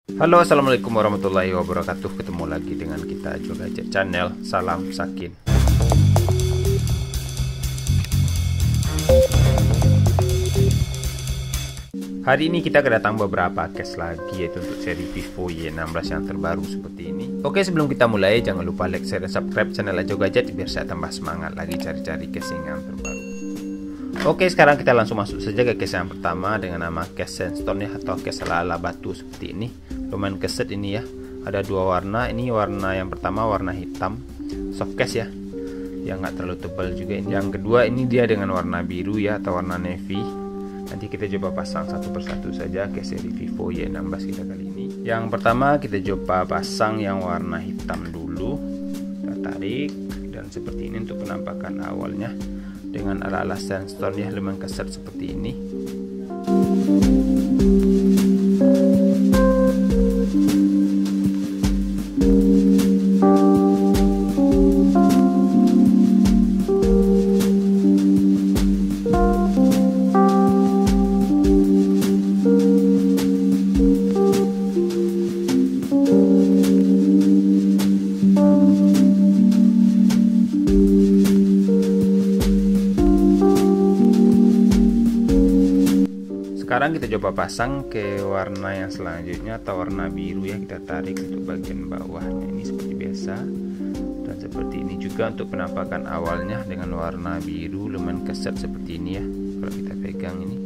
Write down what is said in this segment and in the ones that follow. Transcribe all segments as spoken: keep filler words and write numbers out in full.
Halo, assalamualaikum warahmatullahi wabarakatuh. Ketemu lagi dengan kita Ajo Gadget Channel. Salam Sakin. Hari ini kita kedatang beberapa case lagi, yaitu untuk seri Vivo Y enam belas yang terbaru seperti ini. Oke, sebelum kita mulai jangan lupa like, share, dan subscribe channel Ajo Gadget biar saya tambah semangat lagi cari-cari casing yang terbaru. Oke, sekarang kita langsung masuk saja ke case yang pertama dengan nama case sandstone ya, atau case ala-ala batu seperti ini. Lumayan keset ini ya. Ada dua warna. Ini warna yang pertama warna hitam, soft case ya, yang nggak terlalu tebal juga. Yang kedua ini dia dengan warna biru ya, atau warna navy. Nanti kita coba pasang satu persatu saja ke seri Vivo Y enam belas kita kali ini. Yang pertama kita coba pasang yang warna hitam dulu. Kita tarik dan seperti ini untuk penampakan awalnya dengan ala-ala sandstone ya, lumayan keset seperti ini. Sekarang kita coba pasang ke warna yang selanjutnya, atau warna biru ya. Kita tarik untuk bagian bawahnya ini seperti biasa, dan seperti ini juga untuk penampakan awalnya dengan warna biru, lumayan keset seperti ini ya kalau kita pegang ini.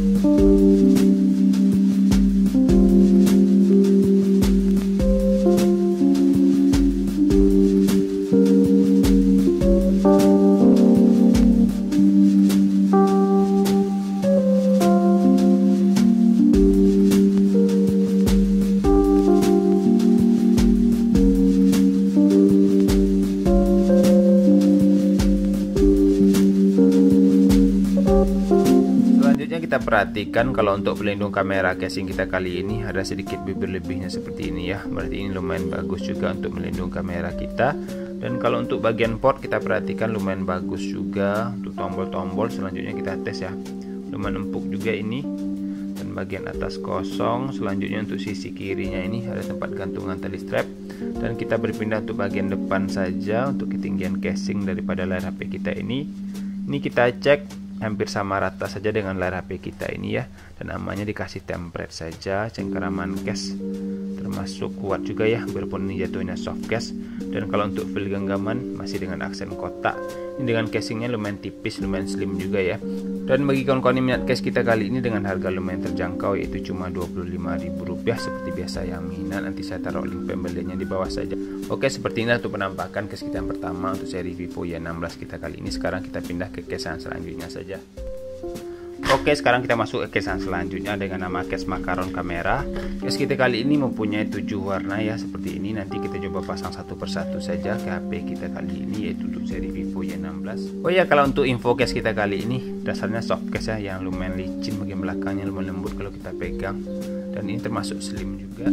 Kita perhatikan kalau untuk pelindung kamera casing kita kali ini ada sedikit bibir lebihnya seperti ini ya. Berarti ini lumayan bagus juga untuk melindungi kamera kita. Dan kalau untuk bagian port kita perhatikan lumayan bagus juga. Untuk tombol-tombol selanjutnya kita tes ya, lumayan empuk juga ini. Dan bagian atas kosong. Selanjutnya untuk sisi kirinya ini ada tempat gantungan tali strap. Dan kita berpindah untuk bagian depan saja untuk ketinggian casing daripada layar H P kita ini. Ini kita cek hampir sama rata saja dengan layar H P kita ini ya, dan amannya dikasih template saja. Cengkeraman case termasuk kuat juga ya, biarpun ini jatuhnya soft case. Dan kalau untuk feel genggaman masih dengan aksen kotak. Ini dengan casingnya lumayan tipis, lumayan slim juga ya. Dan bagi kawan-kawan yang minat case kita kali ini dengan harga lumayan terjangkau, yaitu cuma dua puluh lima ribu rupiah. Seperti biasa yang minat nanti saya taruh link pembeliannya di bawah saja. Oke, seperti ini untuk penampakan case kita yang pertama untuk seri Vivo Y enam belas kita kali ini. Sekarang kita pindah ke case yang selanjutnya saja. Oke, sekarang kita masuk ke case yang selanjutnya dengan nama case makaron kamera. Case kita kali ini mempunyai tujuh warna ya, seperti ini. Nanti kita coba pasang satu persatu saja ke H P kita kali ini, yaitu untuk seri Vivo Y enam belas. Oh ya, kalau untuk info case kita kali ini dasarnya soft case ya, yang lumayan licin, bagian belakangnya lumayan lembut kalau kita pegang. Dan ini termasuk slim juga.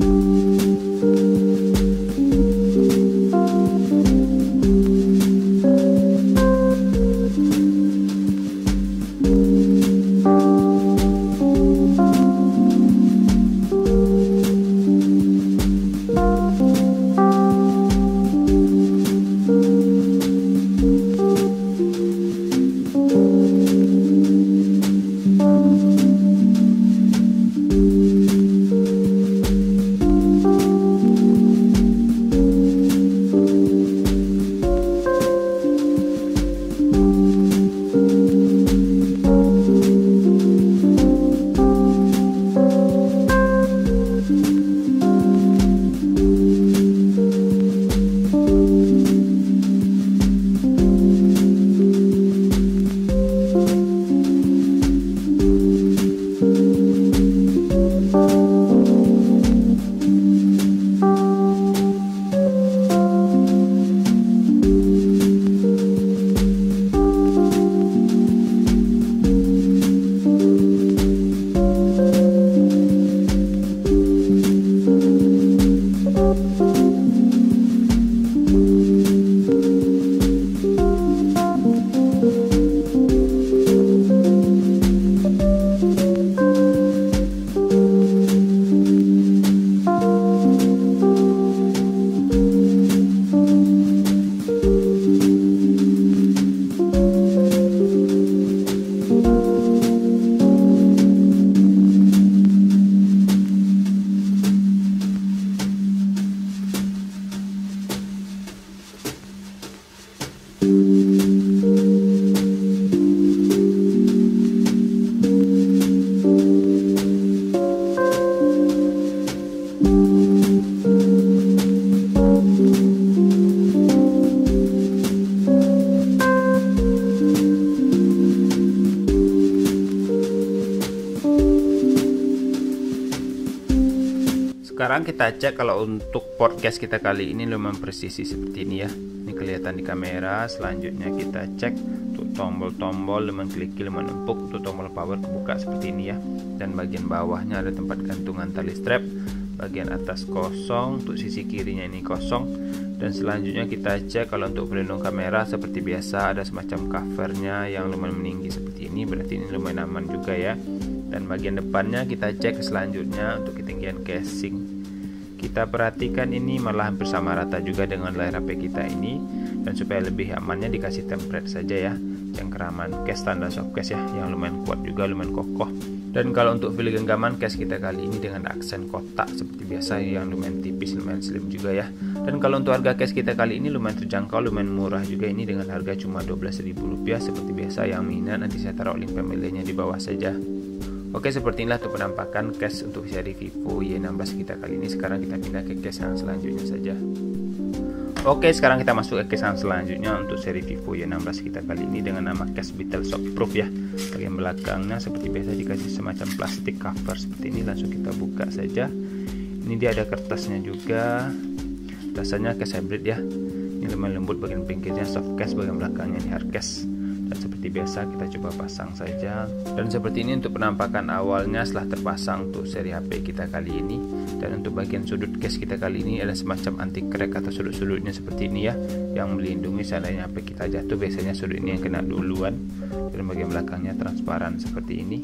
Sekarang kita cek kalau untuk port case kita kali ini lumayan presisi seperti ini ya. Ini kelihatan di kamera. Selanjutnya kita cek untuk tombol-tombol lumayan kliki, lumayan empuk. Untuk tombol power kebuka seperti ini ya. Dan bagian bawahnya ada tempat gantungan tali strap. Bagian atas kosong, untuk sisi kirinya ini kosong. Dan selanjutnya kita cek kalau untuk pelindung kamera seperti biasa ada semacam covernya yang lumayan meninggi seperti ini. Berarti ini lumayan aman juga ya. Dan bagian depannya kita cek selanjutnya untuk ketinggian casing. Kita perhatikan ini malah hampir sama rata juga dengan layar H P kita ini. Dan supaya lebih amannya dikasih template saja ya, cengkeraman case standar soft case ya, yang lumayan kuat juga, lumayan kokoh. Dan kalau untuk feel genggaman case kita kali ini dengan aksen kotak seperti biasa yang lumayan tipis, lumayan slim juga ya. Dan kalau untuk harga case kita kali ini lumayan terjangkau, lumayan murah juga ini dengan harga cuma dua belas ribu rupiah seperti biasa. Yang minat nanti saya taruh link pembeliannya di bawah saja. Oke, seperti inilah untuk penampakan case untuk seri Vivo Y enam belas kita kali ini. Sekarang kita pindah ke case yang selanjutnya saja. Oke, sekarang kita masuk ke case yang selanjutnya untuk seri Vivo Y enam belas kita kali ini dengan nama case Beetle Shockproof ya. Bagian belakangnya seperti biasa dikasih semacam plastik cover seperti ini. Langsung kita buka saja. Ini dia ada kertasnya juga. Rasanya case hybrid ya. Ini lumayan lembut bagian pinggirnya, soft case, bagian belakangnya ini hard case. Dan seperti biasa kita coba pasang saja. Dan seperti ini untuk penampakan awalnya setelah terpasang untuk seri H P kita kali ini. Dan untuk bagian sudut case kita kali ini ada semacam anti crack atau sudut-sudutnya seperti ini ya, yang melindungi seandainya H P kita jatuh. Biasanya sudut ini yang kena duluan. Dan bagian belakangnya transparan seperti ini.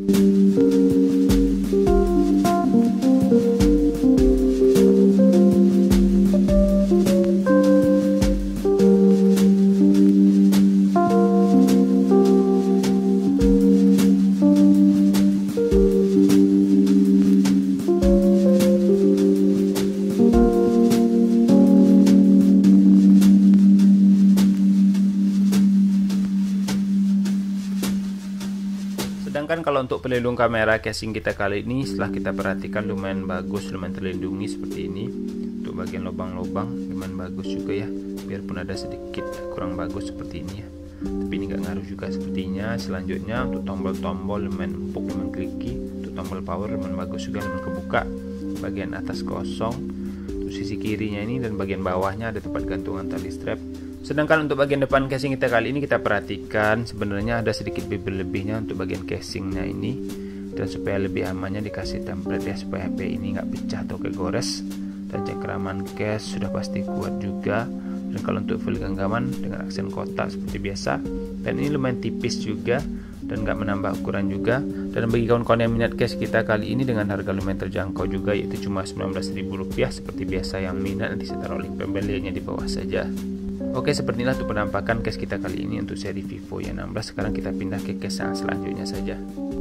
Sedangkan kalau untuk pelindung kamera casing kita kali ini setelah kita perhatikan lumayan bagus, lumayan terlindungi seperti ini. Untuk bagian lubang-lubang lumayan bagus juga ya, biarpun ada sedikit kurang bagus seperti ini ya, tapi ini nggak ngaruh juga sepertinya. Selanjutnya untuk tombol-tombol lumayan empuk, lumayan kliki. Untuk tombol power lumayan bagus juga, lumayan kebuka. Bagian atas kosong. Untuk sisi kirinya ini dan bagian bawahnya ada tempat gantungan tali strap. Sedangkan untuk bagian depan casing kita kali ini kita perhatikan sebenarnya ada sedikit bibir lebihnya untuk bagian casingnya ini. Dan supaya lebih amannya dikasih template ya, supaya H P ini nggak pecah atau kegores. Dan cengkeraman case sudah pasti kuat juga. Dan kalau untuk full genggaman dengan aksen kotak seperti biasa. Dan ini lumayan tipis juga dan nggak menambah ukuran juga. Dan bagi kawan-kawan yang minat case kita kali ini dengan harga lumayan terjangkau juga, yaitu cuma sembilan belas ribu rupiah seperti biasa. Yang minat nanti saya taruh link pembeliannya di bawah saja. Oke, seperti inilah untuk penampakan case kita kali ini untuk seri Vivo Y enam belas. Sekarang kita pindah ke case yang selanjutnya saja.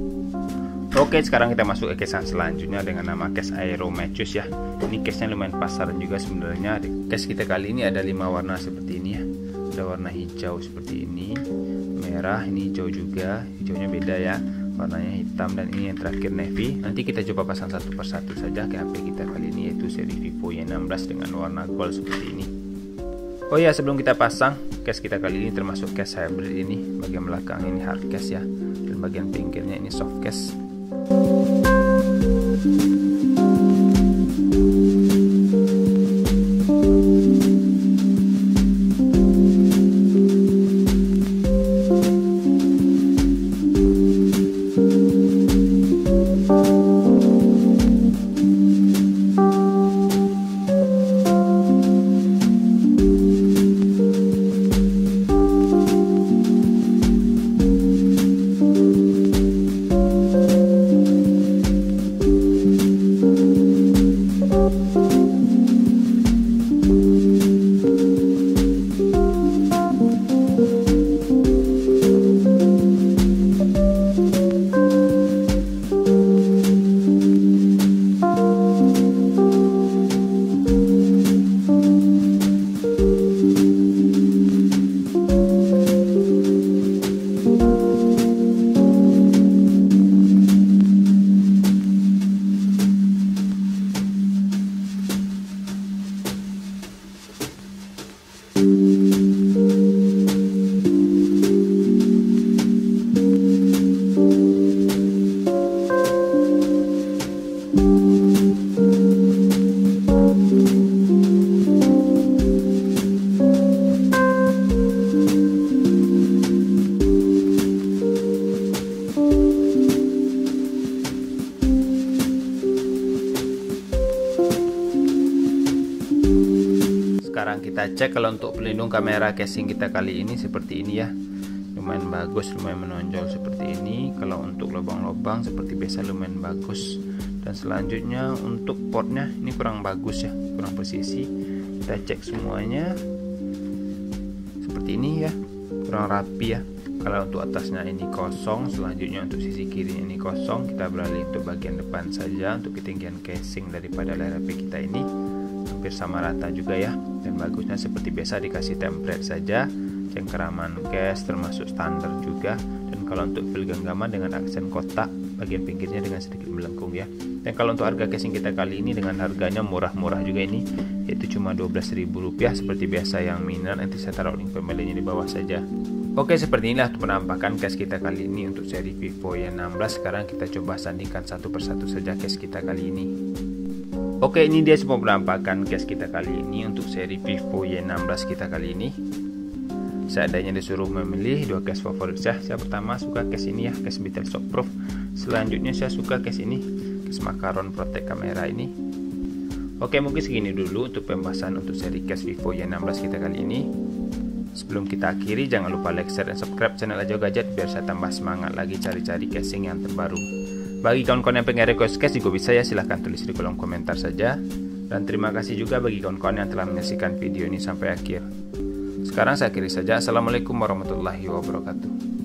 Oke, sekarang kita masuk ke case yang selanjutnya dengan nama case Aero Matchus ya. Ini case nya lumayan pasaran juga sebenarnya. Case kita kali ini ada lima warna seperti ini ya. Ada warna hijau seperti ini, merah, ini hijau juga, hijaunya beda ya. Warnanya hitam, dan ini yang terakhir navy. Nanti kita coba pasang satu persatu saja ke H P kita kali ini, yaitu seri Vivo Y enam belas dengan warna gold seperti ini. Oh ya, sebelum kita pasang, case kita kali ini termasuk case hybrid ini. Bagian belakang ini hard case ya, dan bagian pinggirnya ini soft case. sekarang kita cek kalau untuk pelindung kamera casing kita kali ini seperti ini ya. Lumayan bagus, lumayan menonjol seperti ini. Kalau untuk lubang-lubang seperti biasa lumayan bagus. Dan selanjutnya untuk portnya ini kurang bagus ya, kurang presisi. Kita cek semuanya seperti ini ya, kurang rapi ya. Kalau untuk atasnya ini kosong, selanjutnya untuk sisi kiri ini kosong. Kita beralih untuk bagian depan saja. Untuk ketinggian casing daripada layar H P kita ini hampir sama rata juga ya. Dan bagusnya seperti biasa dikasih template saja. Cengkeraman case termasuk standar juga. Dan kalau untuk fill genggaman dengan aksen kotak, bagian pinggirnya dengan sedikit melengkung ya. Dan kalau untuk harga casing kita kali ini dengan harganya murah-murah juga ini, yaitu cuma dua belas ribu rupiah seperti biasa. Yang minat nanti saya taruh link pembeliannya di bawah saja. Oke, seperti inilah penampakan case kita kali ini untuk seri Vivo Y enam belas. Sekarang kita coba sandingkan satu persatu saja case kita kali ini. Oke, ini dia semua penampakan case kita kali ini untuk seri Vivo Y enam belas kita kali ini. Seadanya disuruh memilih dua case favorit saya. Saya pertama suka case ini ya, case Beetle Shockproof. Selanjutnya saya suka case ini, case Macaron Protect kamera ini. Oke, mungkin segini dulu untuk pembahasan untuk seri case Vivo Y enam belas kita kali ini. Sebelum kita akhiri, jangan lupa like, share, dan subscribe channel Ajo Gadget biar saya tambah semangat lagi cari-cari casing yang terbaru. Bagi kawan-kawan yang pengen request case juga bisa ya, silahkan tulis di kolom komentar saja. Dan terima kasih juga bagi kawan-kawan yang telah menyaksikan video ini sampai akhir. Sekarang saya akhiri saja. Assalamualaikum warahmatullahi wabarakatuh.